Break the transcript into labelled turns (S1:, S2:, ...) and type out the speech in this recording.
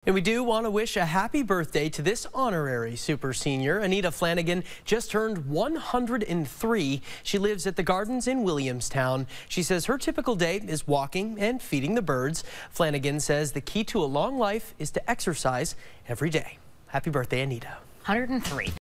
S1: And we do want to wish a happy birthday to this honorary super senior. Anita Flanagan just turned 103. She lives at the Gardens in Williamstown. She says her typical day is walking and feeding the birds. Flanagan says the key to a long life is to exercise every day. Happy birthday, Anita.
S2: 103.